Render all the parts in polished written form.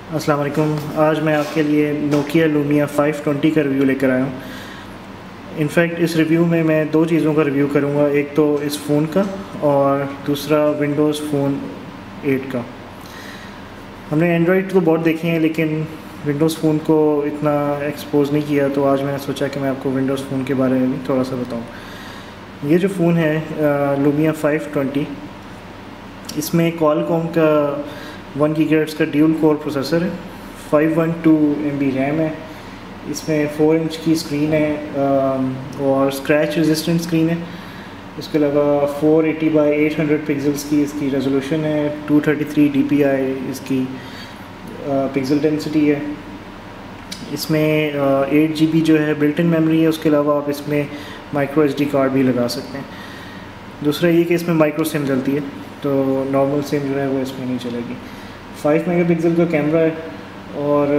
अस्सलाम वालेकुम। आज मैं आपके लिए नोकिया लूमिया 520 का रिव्यू लेकर आया हूँ। इनफैक्ट इस रिव्यू में मैं दो चीज़ों का रिव्यू करूँगा, एक तो इस फ़ोन का और दूसरा विंडोज़ फ़ोन 8 का। हमने एंड्रॉयड तो बहुत देखे हैं लेकिन विंडोज़ फ़ोन को इतना एक्सपोज़ नहीं किया, तो आज मैंने सोचा कि मैं आपको विंडोज़ फ़ोन के बारे में भी थोड़ा सा बताऊँ। ये जो फ़ोन है लूमिया 520, इसमें क्वालकॉम का 1 गीगाहर्ट्ज़ का ड्यूल कोर प्रोसेसर है, 512 MB रैम है, इसमें 4 इंच की स्क्रीन है और स्क्रैच रेजिस्टेंट स्क्रीन है। इसके अलावा 480 बाई 800 पिक्सल्स की इसकी रेजोल्यूशन है, 233 DPI इसकी पिक्सल डेंसिटी है। इसमें 8 GB जो है बिल्ट इन मेमोरी है। उसके अलावा आप इसमें माइक्रो SD कार्ड भी लगा सकते हैं। दूसरा ये कि इसमें माइक्रो सिम चलती है, तो नॉर्मल सिम जो है वो इसमें नहीं चलेगी। 5 मेगापिक्सल का कैमरा है और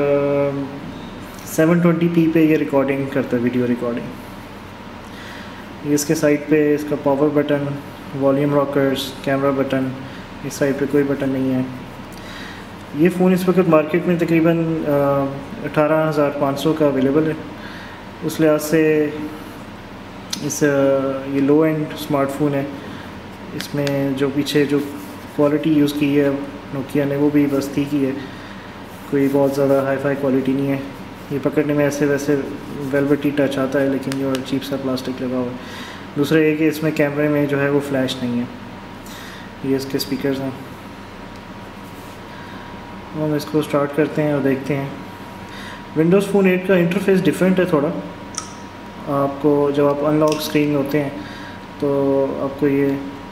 720p पे ये रिकॉर्डिंग करता है, वीडियो रिकॉर्डिंग। इसके साइड पे इसका power button, volume rockers, camera button, इस साइड पे कोई बटन नहीं है। ये फ़ोन इस वक्त मार्केट में तकरीबन 18,500 का अवेलेबल है। उस लिहाज से ये लो एंड स्मार्टफोन है। इसमें जो पीछे जो क्वालिटी यूज़ की है नोकिया ने वो भी बस ठीक ही है, कोई बहुत ज़्यादा हाई फाई क्वालिटी नहीं है। ये पकड़ने में ऐसे वैसे वेलवेटी टच आता है, लेकिन ये चीप सा प्लास्टिक लगा हुआ है। दूसरा ये कि इसमें कैमरे में जो है वो फ्लैश नहीं है। ये इसके स्पीकर्स हैं। हम इसको स्टार्ट करते हैं और देखते हैं। विंडोज़ फ़ोन 8 का इंटरफेस डिफरेंट है थोड़ा। आपको जब आप अनलॉक स्क्रीन होते हैं तो आपको ये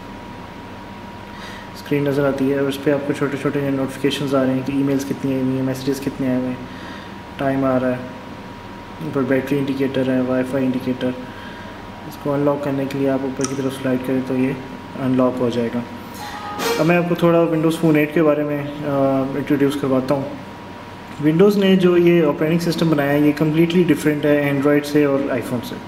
स्क्रीन नज़र आती है और उस पर आपको छोटे छोटे नोटिफिकेशंस आ रहे हैं कि ईमेल्स कितनी आई हुई हैं, मैसेजेस कितने आए हुए हैं, टाइम आ रहा है, ऊपर बैटरी इंडिकेटर है, वाईफाई इंडिकेटर। इसको अनलॉक करने के लिए आप ऊपर की तरफ स्लाइड करें तो ये अनलॉक हो जाएगा। अब मैं आपको थोड़ा विंडोज़ फ़ोन 8 के बारे में इंट्रोड्यूस करवाता हूँ। विंडोज़ ने जो ये ऑपरेटिंग सिस्टम बनाया है ये कम्प्लीटली डिफरेंट है एंड्रॉयड से और आईफोन से।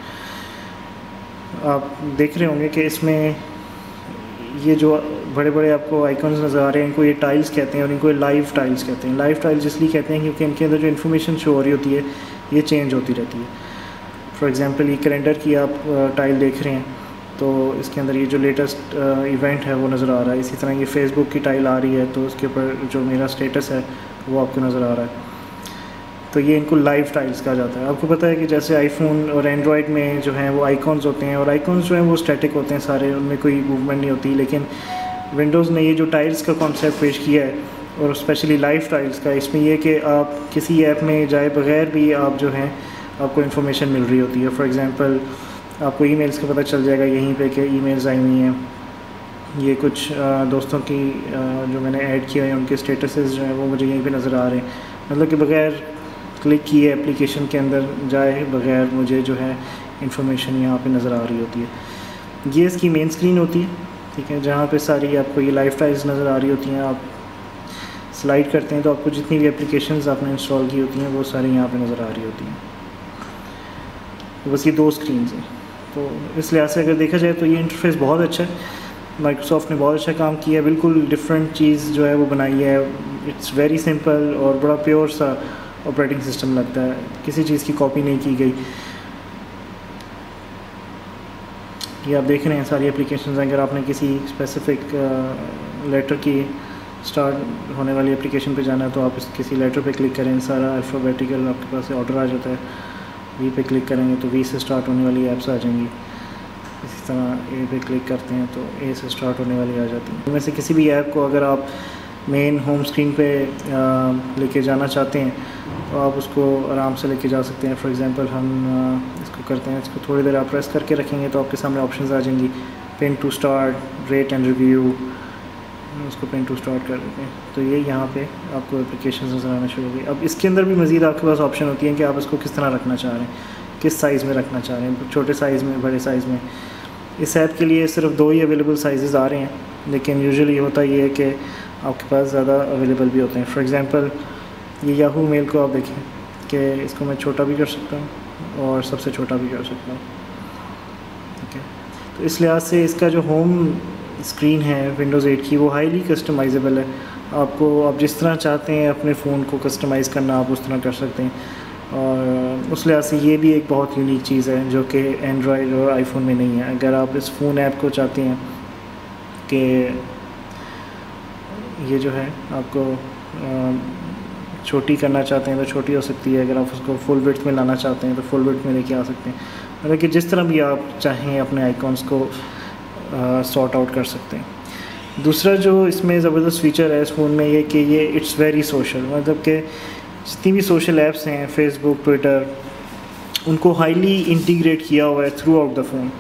आप देख रहे होंगे कि इसमें ये जो बड़े बड़े आपको आइकन्स नज़र आ रहे हैं, इनको ये टाइल्स कहते हैं और इनको लाइव टाइल्स कहते हैं। लाइव टाइल्स इसलिए कहते हैं क्योंकि इनके अंदर जो इन्फॉर्मेशन शो हो रही होती है ये चेंज होती रहती है। फॉर एग्ज़ाम्पल ये कैलेंडर की आप टाइल देख रहे हैं तो इसके अंदर ये जो लेटेस्ट इवेंट है वो नज़र आ रहा है। इसी तरह ये फेसबुक की टाइल आ रही है तो उसके ऊपर जो मेरा स्टेटस है वो आपको नज़र आ रहा है। तो ये इनको लाइव टाइल्स कहा जाता है। आपको पता है कि जैसे आईफोन और एंड्रॉयड में जो हैं वो आइकॉन्स होते हैं और आइकॉन्स जो हैं वो स्टैटिक होते हैं सारे, उनमें कोई मूवमेंट नहीं होती। लेकिन विंडोज़ ने ये जो टाइल्स का कॉन्सेप्ट पेश किया है और स्पेशली लाइव टाइल्स का, इसमें यह कि आप किसी ऐप में जाए बगैर भी आप जो हैं आपको इन्फॉर्मेशन मिल रही होती है। फॉर एग्ज़ाम्पल आपको ईमेल्स का पता चल जाएगा यहीं पे कि ईमेल्स आई हुई हैं। ये कुछ दोस्तों की जो मैंने ऐड किया है उनके स्टेटसेस जो हैं वो मुझे यहीं पे नज़र आ रहे हैं। मतलब कि बगैर क्लिक किए एप्लीकेशन के अंदर जाए बगैर मुझे जो है इंफॉर्मेशन यहाँ पे नज़र आ रही होती है। ये इसकी मेन स्क्रीन होती है, ठीक है, जहाँ पे सारी आपको ये लाइव टाइल्स नज़र आ रही होती हैं। आप स्लाइड करते हैं तो आपको जितनी भी एप्लीकेशंस आपने इंस्टॉल की होती हैं वो सारी यहाँ पे नज़र आ रही होती हैं। तो बस ये दो स्क्रीन हैं। तो इस लिहाज से अगर देखा जाए तो ये इंटरफेस बहुत अच्छा है। माइक्रोसॉफ्ट ने बहुत अच्छा काम किया है, बिल्कुल डिफरेंट चीज़ जो है वो बनाई है। इट्स वेरी सिंपल और बड़ा प्योर सा ऑपरेटिंग सिस्टम लगता है, किसी चीज़ की कॉपी नहीं की गई। ये आप देख रहे हैं सारी एप्लीकेशंस। अगर आपने किसी स्पेसिफिक लेटर की स्टार्ट होने वाली एप्लीकेशन पे जाना है तो आप किसी लेटर पे क्लिक करें, सारा अल्फ़ाबेटिकल आपके पास ऑर्डर आ जाता है। वी पे क्लिक करेंगे तो वी से स्टार्ट होने वाली ऐप्स आ जाएंगी। इसी तरह ए पे क्लिक करते हैं तो ए से स्टार्ट होने वाली आ जाती हैं। इनमें से किसी भी ऐप को अगर आप मेन होम स्क्रीन पे लेके जाना चाहते हैं तो आप उसको आराम से लेके जा सकते हैं। फॉर एग्ज़ाम्पल हम इसको करते हैं, इसको थोड़ी देर आप प्रेस करके रखेंगे तो आपके सामने ऑप्शंस आ जाएंगी। Pin to start, rate and review, इसको पिन टू स्टार्ट कर देते हैं तो ये यहाँ पे आपको एप्लीकेशन नज़र आना शुरू हो गई। अब इसके अंदर भी मज़ीद आपके पास ऑप्शन होती है कि आप इसको किस तरह रखना चाह रहे हैं, किस साइज़ में रखना चाह रहे हैं, छोटे साइज़ में, बड़े साइज़ में। इस ऐप के लिए सिर्फ 2 ही अवेलेबल साइज़ आ रहे हैं, लेकिन यूजुअली होता ये है कि आपके पास ज़्यादा अवेलेबल भी होते हैं। फॉर एग्ज़ाम्पल ये याहू मेल को आप देखें कि इसको मैं छोटा भी कर सकता हूँ और सबसे छोटा भी कर सकता हूँ, ठीक है। तो इस लिहाज से इसका जो होम स्क्रीन है विंडोज़ 8 की वो हाईली कस्टमाइजेबल है। आप जिस तरह चाहते हैं अपने फ़ोन को कस्टमाइज़ करना, आप उस तरह कर सकते हैं। और उस लिहाज से ये भी एक बहुत यूनिक चीज़ है जो कि एंड्रॉयड और आईफोन में नहीं है। अगर आप इस फ़ोन ऐप को चाहते हैं कि ये जो है आपको छोटी करना चाहते हैं तो छोटी हो सकती है, अगर आप उसको फुल विड्थ में लाना चाहते हैं तो फुल विड्थ में लेके आ सकते हैं। मतलब कि जिस तरह भी आप चाहें अपने आइकॉन्स को सॉर्ट आउट कर सकते हैं। दूसरा जो इसमें ज़बरदस्त फ़ीचर है इस फ़ोन में ये कि ये इट्स वेरी सोशल, मतलब कि जितनी भी सोशल ऐप्स हैं फेसबुक, ट्विटर, उनको हाईली इंटीग्रेट किया हुआ है throughout the phone.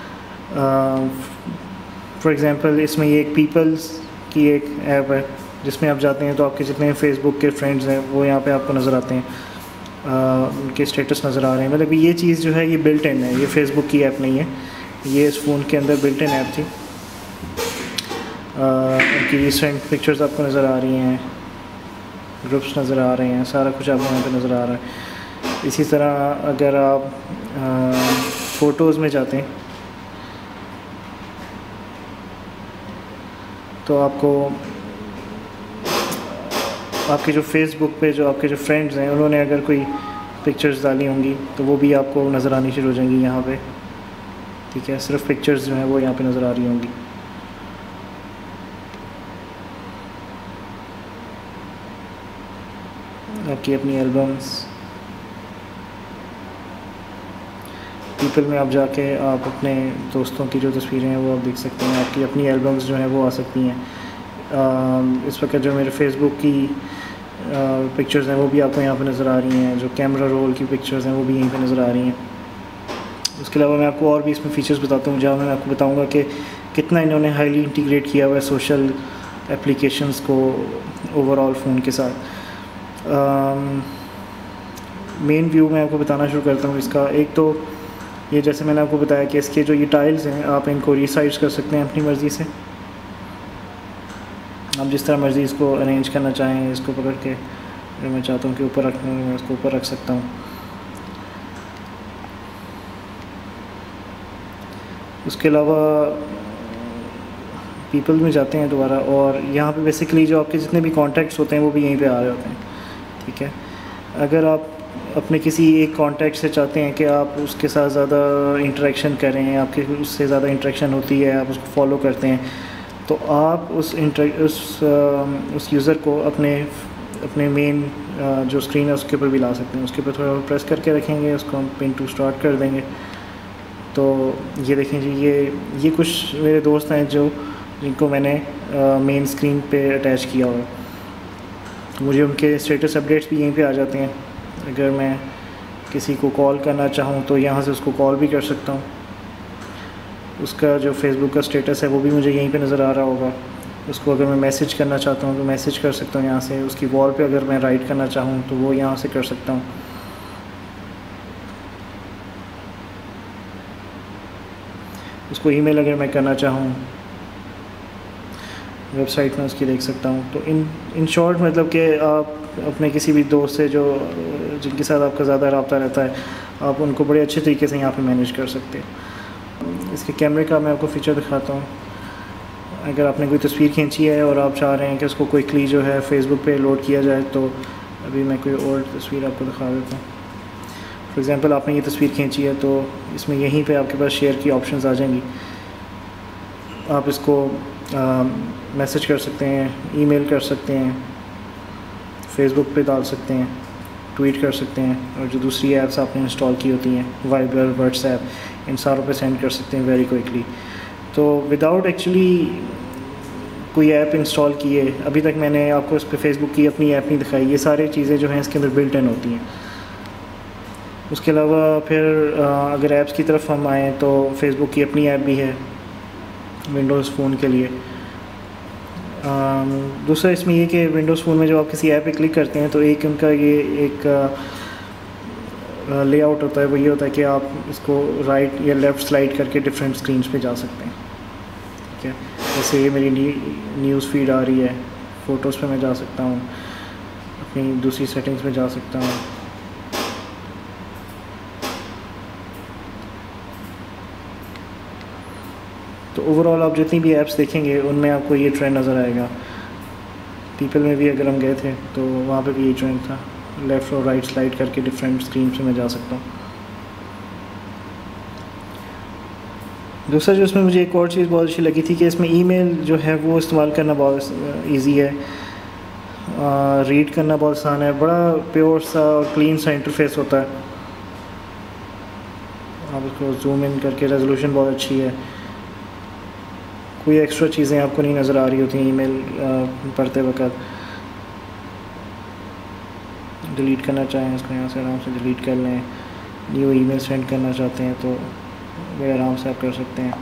For example इसमें ये एक पीपल्स की एक ऐप है जिसमें आप जाते हैं तो आपके जितने फेसबुक के फ्रेंड्स हैं वो यहाँ पे आपको नज़र आते हैं, उनके स्टेटस नज़र आ रहे हैं। मतलब ये चीज़ जो है ये बिल्ट इन है, ये फेसबुक की ऐप नहीं है, ये इस फ़ोन के अंदर बिल्ट इन ऐप थी। उनकी रिसेंट पिक्चर्स आपको नज़र आ रही हैं, ग्रुप्स नज़र आ रहे हैं, सारा कुछ आपको यहाँ पे नज़र आ रहा है। इसी तरह अगर आप फ़ोटोज़ में जाते हैं तो आपको आपके जो फेसबुक पे जो आपके जो फ्रेंड्स हैं उन्होंने अगर कोई पिक्चर्स डाली होंगी तो वो भी आपको नज़र आनी शुरू हो जाएंगी यहाँ पे। ठीक है, सिर्फ पिक्चर्स जो हैं वो यहाँ पे नज़र आ रही होंगी। आपकी अपनी एल्बम्स, पीपल में आप जाके आप अपने दोस्तों की जो तस्वीरें हैं वो आप देख सकते हैं। आपकी अपनी एल्बम्स जो हैं वो आ सकती हैं। इस वक्त जो मेरे फेसबुक की पिक्चर्स हैं वो भी आपको यहाँ पे नज़र आ रही हैं। जो कैमरा रोल की पिक्चर्स हैं वो भी यहीं पे नज़र आ रही हैं। उसके अलावा मैं आपको और भी इसमें फ़ीचर्स बताता हूँ जहाँ मैं आपको बताऊँगा कि कितना इन्होंने हाईली इंटीग्रेट किया हुआ है सोशल एप्लीकेशंस को ओवरऑल फ़ोन के साथ। मेन व्यू मैं आपको बताना शुरू करता हूँ इसका। एक तो ये जैसे मैंने आपको बताया कि इसके जो ये टाइल्स हैं आप इनको रिसाइज कर सकते हैं अपनी मर्ज़ी से। आप जिस तरह मर्ज़ी इसको अरेंज करना चाहें, इसको पकड़ के अगर मैं चाहता हूँ कि ऊपर रखना है मैं इसको ऊपर रख सकता हूँ। उसके अलावा पीपल में जाते हैं दोबारा और यहाँ पे बेसिकली जो आपके जितने भी कॉन्टैक्ट्स होते हैं वो भी यहीं पे आ रहे होते हैं। ठीक है, अगर आप अपने किसी एक कॉन्टैक्ट से चाहते हैं कि आप उसके साथ ज़्यादा इंटरेक्शन करें, आपके उससे ज़्यादा इंटरेक्शन होती है, आप उसको फॉलो करते हैं, तो आप उस यूज़र को अपने मेन जो स्क्रीन है उसके ऊपर भी ला सकते हैं। उसके ऊपर थोड़ा प्रेस करके रखेंगे, उसको हम पिन टू स्टार्ट कर देंगे। तो ये देखें जी, ये कुछ मेरे दोस्त हैं जिनको मैंने मेन स्क्रीन पे अटैच किया हुआ है। मुझे उनके स्टेटस अपडेट्स भी यहीं पे आ जाते हैं। अगर मैं किसी को कॉल करना चाहूँ तो यहाँ से उसको कॉल भी कर सकता हूँ। उसका जो फेसबुक का स्टेटस है वो भी मुझे यहीं पे नज़र आ रहा होगा। उसको अगर मैं मैसेज करना चाहता हूँ तो मैसेज कर सकता हूँ यहाँ से। उसकी वॉल पे अगर मैं राइट करना चाहूँ तो वो यहाँ से कर सकता हूँ। उसको ईमेल अगर मैं करना चाहूँ वेबसाइट में उसकी देख सकता हूँ। तो इन शॉर्ट मतलब कि आप अपने किसी भी दोस्त से जिनके साथ आपका ज़्यादा रब्ता रहता है, आप उनको बड़े अच्छे तरीके से यहाँ पे मैनेज कर सकते हैं। इसके कैमरे का मैं आपको फ़ीचर दिखाता हूँ। अगर आपने कोई तस्वीर खींची है और आप चाह रहे हैं कि उसको क्विकली जो है फेसबुक पे लोड किया जाए, तो अभी मैं कोई और तस्वीर आपको दिखा देता हूँ। फॉर एग्ज़ाम्पल आपने ये तस्वीर खींची है तो इसमें यहीं पे आपके पास शेयर की ऑप्शंस आ जाएंगी। आप इसको मैसेज कर सकते हैं, ईमेल कर सकते हैं, फेसबुक पे डाल सकते हैं, ट्वीट कर सकते हैं, और जो दूसरी ऐप्स आपने इंस्टॉल की होती हैं वाइबर, व्हाट्सएप, इन सारों पे सेंड कर सकते हैं वेरी क्विकली। तो विदाउट एक्चुअली कोई ऐप इंस्टॉल किए, अभी तक मैंने आपको इस पर फेसबुक की अपनी ऐप नहीं दिखाई। ये सारी चीज़ें जो हैं इसके अंदर बिल्ट इन होती हैं। उसके अलावा फिर अगर ऐप्स की तरफ हम आएँ तो फेसबुक की अपनी ऐप भी है विंडोज़ फ़ोन के लिए। दूसरा इसमें ये कि विंडोज़ फ़ोन में जब आप किसी ऐप पे क्लिक करते हैं तो एक उनका ये एक लेआउट होता है, वो ये होता है कि आप इसको राइट या लेफ़्ट स्लाइड करके डिफरेंट स्क्रीन्स पे जा सकते हैं। ठीक है, जैसे ये मेरी न्यूज़ फीड आ रही है, फ़ोटोज़ पे मैं जा सकता हूँ, अपनी दूसरी सेटिंग्स में जा सकता हूँ। तो ओवरऑल आप जितनी भी ऐप्स देखेंगे उनमें आपको ये ट्रेंड नज़र आएगा पीपल में भी अगर हम गए थे तो वहाँ पे भी ये जॉइंट था, लेफ़्ट और राइट स्लाइड करके डिफरेंट स्क्रीन से मैं जा सकता हूँ। दूसरा जो इसमें मुझे एक और चीज़ बहुत अच्छी लगी थी कि इसमें ईमेल जो है वो इस्तेमाल करना बहुत इजी है, रीड करना बहुत आसान है, बड़ा प्योर सा और क्लीन सा इंटरफेस होता है। आप इसको जूम इन करके रेजोल्यूशन बहुत अच्छी है, कोई एक्स्ट्रा चीज़ें आपको नहीं नज़र आ रही होती हैं ईमेल पढ़ते वक्त। डिलीट करना चाहें इसको यहाँ से आराम से डिलीट कर लें, न्यू ईमेल सेंड करना चाहते हैं तो बड़े आराम से आप कर सकते हैं,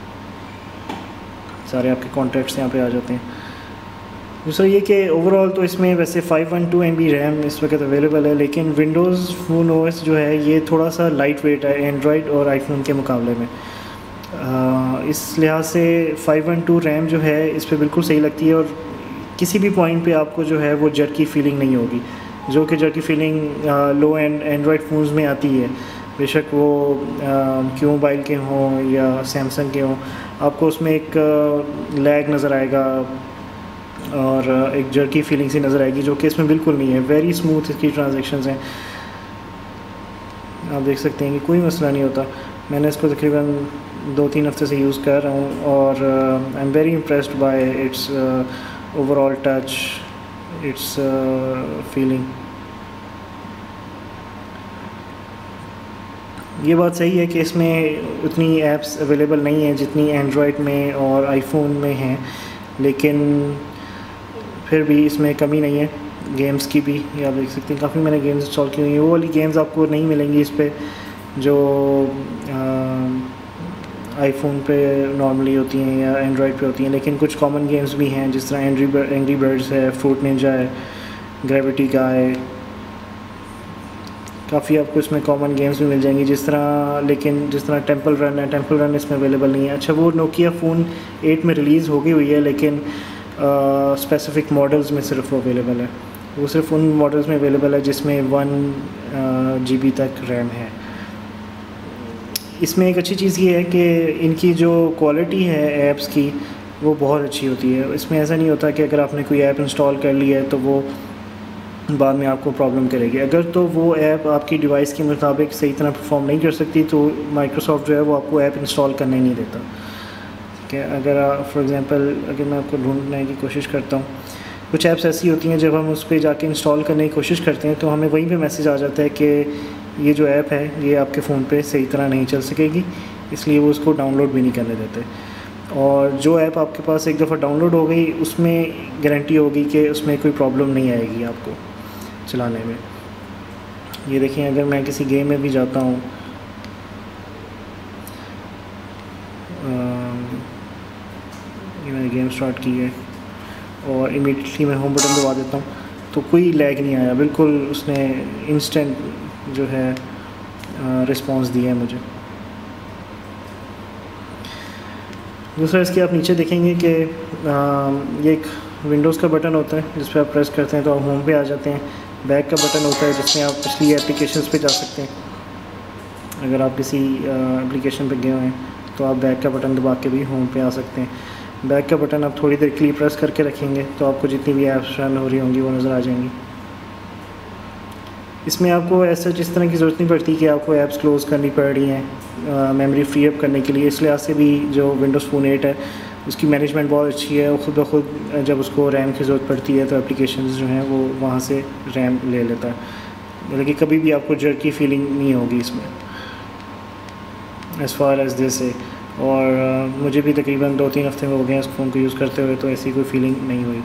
सारे आपके कॉन्टैक्ट्स यहाँ पे आ जाते हैं। दूसरा ये कि ओवरऑल तो इसमें वैसे 512 MB रैम इस वक्त अवेलेबल है, लेकिन विंडोज़ फ़ोन OS जो है ये थोड़ा सा लाइट वेट है एंड्रॉयड और आईफोन के मुकाबले में। इस लिहाज से 512 रैम जो है इस पर बिल्कुल सही लगती है और किसी भी पॉइंट पे आपको जो है वो जर्की फीलिंग नहीं होगी, जो कि jerky feeling low end Android phones में आती है, बेशक वो क्यू मोबाइल के हों या सैमसंग के हों, आपको उसमें एक लैग नज़र आएगा और एक जर्की फीलिंग सी नज़र आएगी, जो कि इसमें बिल्कुल नहीं है। वेरी स्मूथ इसकी ट्रांजैक्शंस हैं, आप देख सकते हैं कि कोई मसला नहीं होता। मैंने इसको तकरीबन 2-3 हफ्ते से यूज़ कर रहा हूँ और I am very impressed by its overall touch, its feeling. ये बात सही है कि इसमें उतनी ऐप्स अवेलेबल नहीं हैं जितनी एंड्रॉयड में और आईफोन में हैं, लेकिन फिर भी इसमें कमी नहीं है गेम्स की भी। ये आप देख सकते हैं काफ़ी मैंने गेम्स इंस्टॉल की हुई हैं, वो वाली गेम्स आपको नहीं मिलेंगी इस पर जो आईफोन पे नॉर्मली होती हैं या एंड्रॉयड पे होती हैं, लेकिन कुछ कॉमन गेम्स भी हैं जिस तरह एंग्री बर्ड्स है, फ्रूट निंजा है, ग्रेविटी गाय, काफ़ी आपको इसमें कॉमन गेम्स भी मिल जाएंगी जिस तरह टेंपल रन इसमें अवेलेबल नहीं है। अच्छा, वो नोकिया फ़ोन 8 में रिलीज़ हो गई हुई है, लेकिन स्पेसिफ़िक मॉडल्स में सिर्फ वो अवेलेबल है, वो सिर्फ उन मॉडल्स में अवेलेबल है जिसमें 1 GB तक रैम है। इसमें एक अच्छी चीज़ ये है कि इनकी जो क्वालिटी है ऐप्स की वो बहुत अच्छी होती है। इसमें ऐसा नहीं होता कि अगर आपने कोई ऐप इंस्टॉल कर ली है तो वो बाद में आपको प्रॉब्लम करेगी। अगर तो वो ऐप आपकी डिवाइस के मुताबिक सही तरह परफॉर्म नहीं कर सकती तो माइक्रोसॉफ्ट जो है वो आपको ऐप इंस्टॉल करने ही नहीं देता। ठीक है, अगर फॉर एग्ज़ाम्पल अगर मैं आपको ढूंढने की कोशिश करता हूँ, कुछ ऐप्स ऐसी होती हैं जब हम उस पर जाके इंस्टॉल करने की कोशिश करते हैं तो हमें वहीं पे मैसेज आ जाता है कि ये जो ऐप है ये आपके फ़ोन पे सही तरह नहीं चल सकेगी, इसलिए वो उसको डाउनलोड भी नहीं करने देते। और जो ऐप आपके पास एक दफ़ा डाउनलोड हो गई उसमें गारंटी होगी कि उसमें कोई प्रॉब्लम नहीं आएगी आपको चलाने में। ये देखिए, अगर मैं किसी गेम में भी जाता हूँ, ये मैंने गेम स्टार्ट की है और इमीडिएटली मैं होम बटन दबा देता हूँ तो कोई लैग नहीं आया, बिल्कुल उसने इंस्टेंट जो है रिस्पांस दिया है मुझे। दूसरा इसके आप नीचे देखेंगे कि ये एक विंडोज़ का बटन होता है जिस पर आप प्रेस करते हैं तो आप होम पे आ जाते हैं। बैक का बटन होता है जिसमें आप पिछली एप्लीकेशंस पे जा सकते हैं। अगर आप किसी एप्लीकेशन पे गए हुए हैं तो आप बैक का बटन दबा के भी होम पे आ सकते हैं। बैक का बटन आप थोड़ी देर के लिए प्रेस करके रखेंगे तो आपको जितनी भी ऐप्स रन हो रही होंगी वो नज़र आ जाएंगी। इसमें आपको ऐसा जिस तरह की ज़रूरत नहीं पड़ती कि आपको ऐप्स क्लोज़ करनी पड़ रही हैं मेमोरी फ्री अप करने के लिए। इस लिहाज से भी जो विंडोज़ फ़ोन 8 है उसकी मैनेजमेंट बहुत अच्छी है। वो खुद ब खुद जब उसको रैम की ज़रूरत पड़ती है तो एप्लीकेशंस जो हैं वो वहाँ से रैम ले लेता है, मतलब कि कभी भी आपको जर्की फीलिंग नहीं होगी इसमें एज़ फार एज़ दिस है। और मुझे भी तकरीबन 2-3 हफ्ते हो गए हैं इस फ़ोन को यूज़ करते हुए, तो ऐसी कोई फीलिंग नहीं हुई।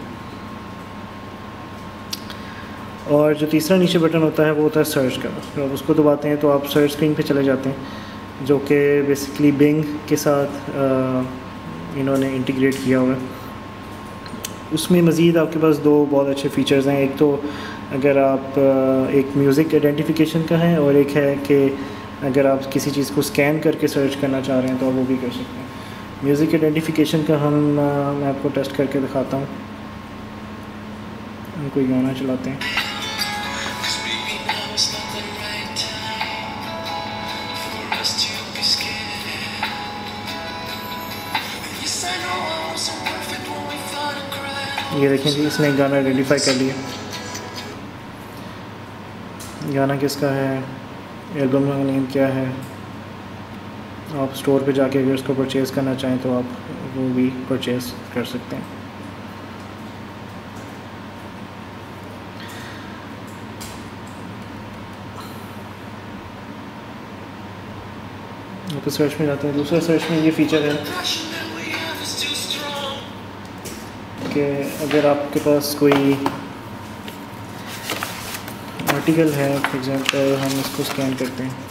और जो तीसरा नीचे बटन होता है वो होता है सर्च का। तो आप उसको दबाते हैं तो आप सर्च स्क्रीन पे चले जाते हैं, जो कि बेसिकली बिंग के साथ इन्होंने इंटीग्रेट किया हुआ है। उसमें मज़ीद आपके पास 2 बहुत अच्छे फ़ीचर्स हैं। एक तो अगर आप एक म्यूज़िक आइडेंटिफिकेशन का है और एक है कि अगर आप किसी चीज़ को स्कैन करके सर्च करना चाह रहे हैं तो आप वो भी कर सकते हैं। म्यूज़िक आइडेंटिफिकेशन का मैं आपको टेस्ट करके दिखाता हूँ। हम कोई गाना चलाते हैं। ये देखें जी, इसने गाना आइडेंटिफाई कर लिया। गाना किसका है, एल्बम का नेम क्या है। आप स्टोर पे जाके अगर इसको परचेज़ करना चाहें तो आप वो भी परचेज़ कर सकते हैं। आप सर्च में जाते हैं, दूसरा सर्च में ये फीचर है कि अगर आपके पास कोई आर्टिकल है, फॉर एग्जांपल हम इसको स्कैन करते हैं,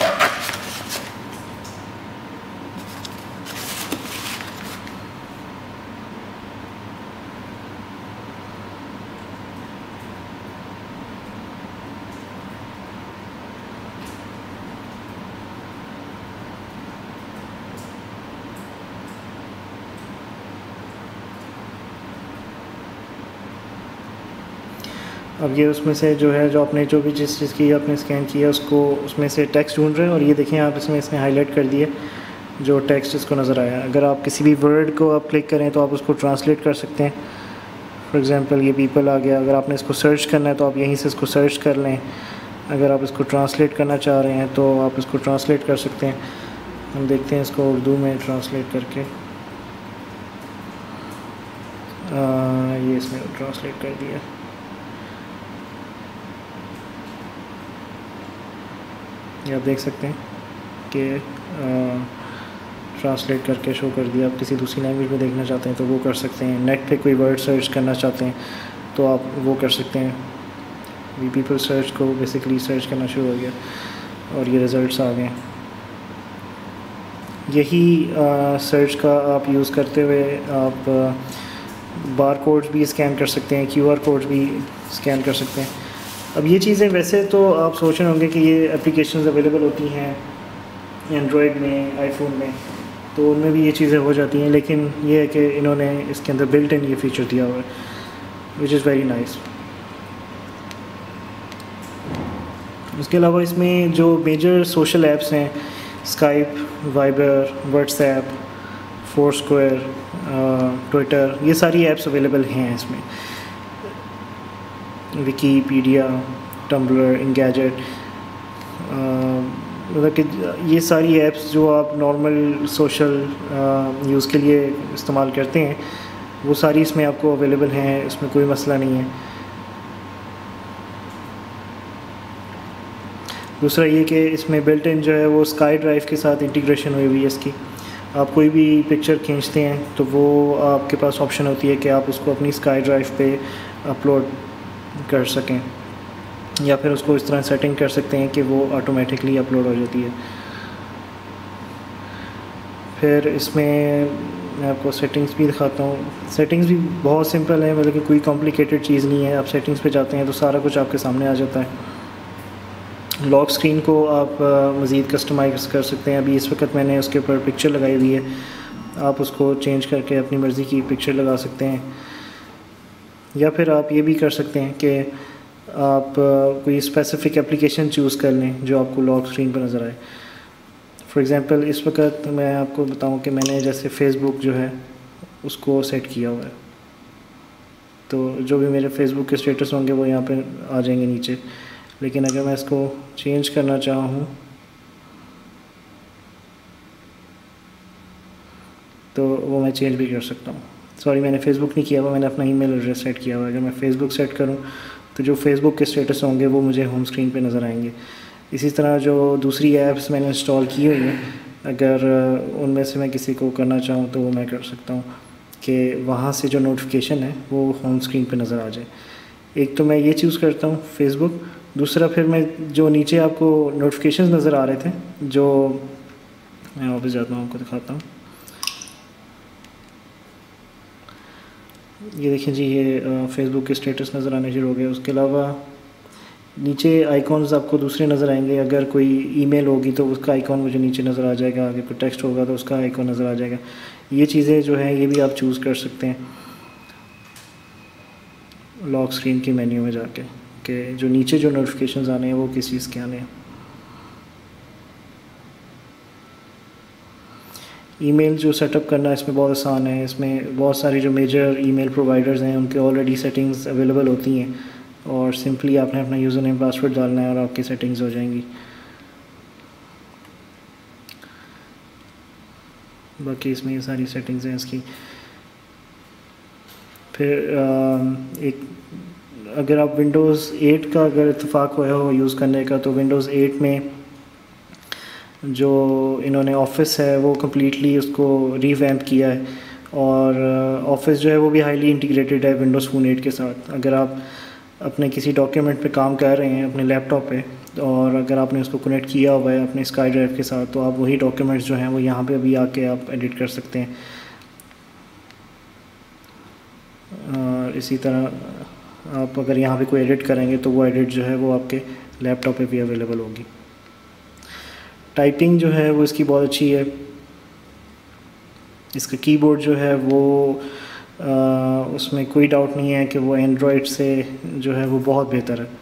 अब ये उसमें से जो है, जो आपने जो भी जिस चीज़ की आपने स्कैन किया उसको उसमें से टेक्स्ट ढूंढ रहे हैं। और ये देखें आप, इसने हाईलाइट कर दिया जो टेक्स्ट इसको नज़र आया। अगर आप किसी भी वर्ड को आप क्लिक करें तो आप उसको ट्रांसलेट कर सकते हैं। फॉर एग्ज़ाम्पल ये पीपल आ गया, अगर आपने इसको सर्च करना है तो आप यहीं से इसको सर्च कर लें। अगर आप इसको ट्रांसलेट करना चाह रहे हैं तो आप इसको ट्रांसलेट कर सकते हैं। हम देखते हैं इसको उर्दू में ट्रांसलेट करके। ये इसने ट्रांसलेट कर दिया। ये आप देख सकते हैं कि ट्रांसलेट करके शो कर दिया। आप किसी दूसरी लैंग्वेज में देखना चाहते हैं तो वो कर सकते हैं। नेट पे कोई वर्ड सर्च करना चाहते हैं तो आप वो कर सकते हैं। वी पीपल सर्च को बेसिकली सर्च करना शुरू हो गया और ये रिज़ल्ट्स आ गए। यही सर्च का आप यूज़ करते हुए आप बार कोड्स भी स्कैन कर सकते हैं, QR कोड्स भी स्कैन कर सकते हैं। अब ये चीज़ें वैसे तो आप सोच रहे होंगे कि ये एप्लीकेशंस अवेलेबल होती हैं एंड्रॉयड में, आईफोन में, तो उनमें भी ये चीज़ें हो जाती हैं, लेकिन ये है कि इन्होंने इसके अंदर बिल्ट इन ये फीचर दिया हुआ है, विच इज़ वेरी नाइस। उसके अलावा इसमें जो मेजर सोशल ऐप्स हैं, Skype, Viber, WhatsApp, Foursquare, Twitter, ये सारी ऐप्स अवेलेबल हैं इसमें। विकीपीडिया, टम्बलर, इंगैजेट, मतलब कि ये सारी ऐप्स जो आप नॉर्मल सोशल यूज़ के लिए इस्तेमाल करते हैं वो सारी इसमें आपको अवेलेबल हैं, इसमें कोई मसला नहीं है। दूसरा ये कि इसमें बिल्ट इन जो है वो स्काई ड्राइव के साथ इंटीग्रेशन हुई हुई है इसकी। आप कोई भी पिक्चर खींचते हैं तो वो आपके पास ऑप्शन होती है कि आप उसको अपनी स्काई ड्राइव पे अपलोड कर सकें, या फिर उसको इस तरह सेटिंग कर सकते हैं कि वो ऑटोमेटिकली अपलोड हो जाती है। फिर इसमें मैं आपको सेटिंग्स भी दिखाता हूँ। सेटिंग्स भी बहुत सिंपल है, मतलब कि कोई कॉम्प्लिकेटेड चीज़ नहीं है। आप सेटिंग्स पे जाते हैं तो सारा कुछ आपके सामने आ जाता है। लॉक स्क्रीन को आप मज़ीद कस्टमाइज़ कर सकते हैं। अभी इस वक्त मैंने उसके ऊपर पिक्चर लगाई हुई है, आप उसको चेंज करके अपनी मर्ज़ी की पिक्चर लगा सकते हैं। या फिर आप ये भी कर सकते हैं कि आप कोई स्पेसिफ़िक एप्लीकेशन चूज़ कर लें जो आपको लॉक स्क्रीन पर नज़र आए। फॉर एग्ज़ाम्पल इस वक्त मैं आपको बताऊं कि मैंने जैसे फ़ेसबुक जो है उसको सेट किया हुआ है, तो जो भी मेरे फ़ेसबुक के स्टेटस होंगे वो यहाँ पे आ जाएंगे नीचे। लेकिन अगर मैं इसको चेंज करना चाहूँ तो वो मैं चेंज भी कर सकता हूँ। सॉरी, मैंने फ़ेसबुक नहीं किया हुआ, मैंने अपना ईमेल एड्रेस सेट किया हुआ है। अगर मैं फ़ेसबुक सेट करूँ तो जो फ़ेसबुक के स्टेटस होंगे वो मुझे होम स्क्रीन पे नज़र आएंगे। इसी तरह जो दूसरी ऐप्स मैंने इंस्टॉल की हुई हैं, अगर उनमें से मैं किसी को करना चाहूँ तो वो मैं कर सकता हूँ कि वहाँ से जो नोटिफिकेशन है वो होम स्क्रीन पे नज़र आ जाए। एक तो मैं ये चूज़ करता हूँ फ़ेसबुक, दूसरा फिर मैं जो नीचे आपको नोटिफिकेशन नज़र आ रहे थे, जो मैं वापस जाता हूँ आपको दिखाता हूँ। ये देखिए जी, ये फ़ेसबुक के स्टेटस नज़र आने शुरू हो गए। उसके अलावा नीचे आइकॉन्स आपको दूसरे नज़र आएंगे। अगर कोई ईमेल होगी तो उसका आइकॉन मुझे नीचे नज़र आ जाएगा, अगर कोई टेक्स्ट होगा तो उसका आइकॉन नज़र आ जाएगा। ये चीज़ें जो हैं ये भी आप चूज़ कर सकते हैं लॉक स्क्रीन के मेन्यू में जाके, कि जो नीचे जो नोटिफिकेशंस आने हैं वो किस चीज़ के आने हैं। ईमेल जो सेटअप करना इसमें बहुत आसान है। इसमें बहुत सारी जो मेजर ईमेल प्रोवाइडर्स हैं उनके ऑलरेडी सेटिंग्स अवेलेबल होती हैं और सिंपली आपने अपना यूज़र नेम पासवर्ड डालना है और आपकी सेटिंग्स हो जाएंगी। बाकी इसमें ये सारी सेटिंग्स हैं इसकी। फिर एक अगर आप विंडोज़ 8 का अगर इत्तेफाक हुआ हो यूज़ करने का, तो विंडोज़ 8 में जो इन्होंने ऑफिस है वो कम्प्लीटली उसको रीवैम्प किया है और ऑफिस जो है वो भी हाईली इंटीग्रेटेड है विंडोज़ फ़ोन 8 के साथ। अगर आप अपने किसी डॉक्यूमेंट पे काम कर रहे हैं अपने लैपटॉप पे और अगर आपने उसको कनेक्ट किया हुआ है अपने स्काई ड्राइव के साथ, तो आप वही डॉक्यूमेंट्स जो हैं वो यहाँ पे अभी आके आप एडिट कर सकते हैं। और इसी तरह आप अगर यहाँ पे कोई एडिट करेंगे तो वो एडिट जो है वो आपके लैपटॉप पे भी अवेलेबल होगी। टाइपिंग जो है वो इसकी बहुत अच्छी है। इसका कीबोर्ड जो है वो उसमें कोई डाउट नहीं है कि वो एंड्रॉयड से जो है वो बहुत बेहतर है।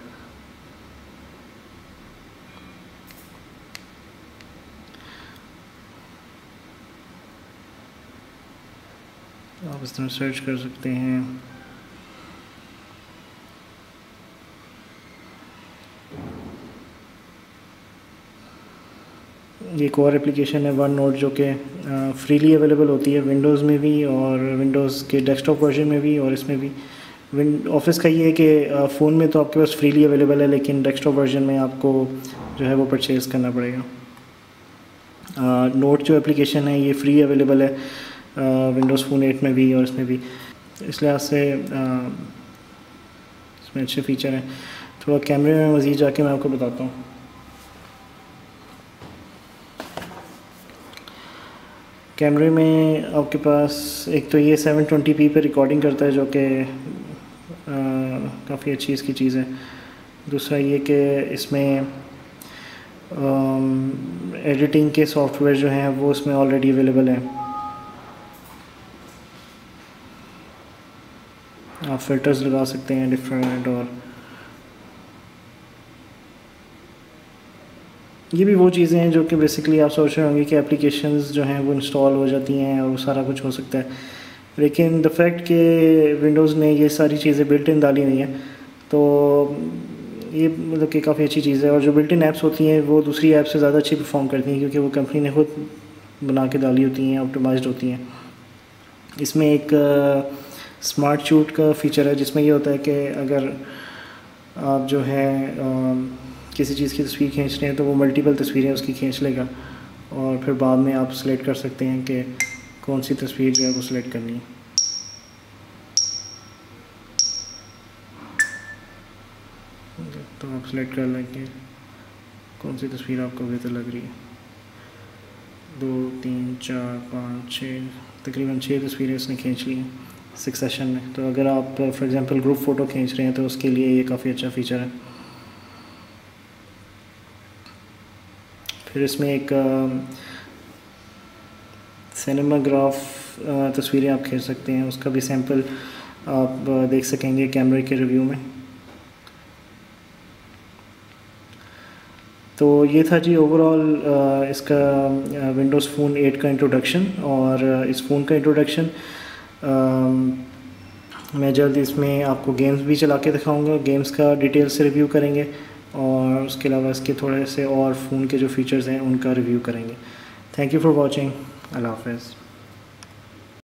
आप इस तरह सर्च कर सकते हैं। एक और एप्लीकेशन है वन नोट जो कि फ्रीली अवेलेबल होती है विंडोज़ में भी और विंडोज़ के डेस्कटॉप वर्जन में भी और इसमें भी। ऑफिस का ये है कि फ़ोन में तो आपके पास फ्रीली अवेलेबल है, लेकिन डेस्कटॉप वर्जन में आपको जो है वो परचेज़ करना पड़ेगा। नोट जो एप्लीकेशन है ये फ्री अवेलेबल है विंडोज़ फ़ोन 8 में भी और इसमें भी। इस लिहाज से इसमें अच्छे फ़ीचर हैं। थोड़ा कैमरे में मज़ीद जाके मैं आपको बताता हूँ। कैमरे में आपके पास एक तो ये 720p पे रिकॉर्डिंग करता है जो कि काफ़ी अच्छी इसकी चीज़ है। दूसरा ये कि इसमें एडिटिंग के सॉफ्टवेयर जो हैं वो इसमें ऑलरेडी अवेलेबल हैं। आप फ़िल्टर्स लगा सकते हैं डिफरेंट, और ये भी वो चीज़ें हैं जो कि बेसिकली आप सोच रहे होंगे कि एप्लीकेशंस जो हैं वो इंस्टॉल हो जाती हैं और वो सारा कुछ हो सकता है, लेकिन द फैक्ट कि विंडोज़ ने ये सारी चीज़ें बिल्ट इन डाली हुई हैं, तो ये मतलब कि काफ़ी अच्छी चीज़ है। और जो बिल्ट इन ऐप्स होती हैं वो दूसरी ऐप से ज़्यादा अच्छी परफॉर्म करती हैं क्योंकि वो कंपनी ने खुद बना के डाली होती हैं, ऑप्टिमाइज्ड होती हैं। इसमें एक स्मार्ट शूट का फ़ीचर है जिसमें ये होता है कि अगर आप जो है किसी चीज़ की तस्वीर खींच रहे हैं तो वो मल्टीपल तस्वीरें उसकी खींच लेगा और फिर बाद में आप सेलेक्ट कर सकते हैं कि कौन सी तस्वीर जो है वो सिलेक्ट करनी है। तो आप सेलेक्ट कर लेंगे कौन सी तस्वीर आपको बेहतर लग रही है। 2 3 4 5 6 तकरीबन 6 तस्वीरें उसने खींच ली हैं सक्सेशन में। तो अगर आप फॉर एग्ज़ाम्पल ग्रुप फ़ोटो खींच रहे हैं तो उसके लिए ये काफ़ी अच्छा फ़ीचर है। फिर इसमें एक सिनेमाग्राफ तस्वीरें आप खींच सकते हैं, उसका भी सैंपल आप देख सकेंगे कैमरे के रिव्यू में। तो ये था जी ओवरऑल इसका विंडोज़ फ़ोन 8 का इंट्रोडक्शन। और इस फ़ोन का इंट्रोडक्शन मैं जल्द इसमें आपको गेम्स भी चला के दिखाऊँगा, गेम्स का डिटेल से रिव्यू करेंगे और उसके अलावा इसके थोड़े से और फ़ोन के जो फ़ीचर्स हैं उनका रिव्यू करेंगे। Thank you for watching. अल्लाह हाफ़िज़।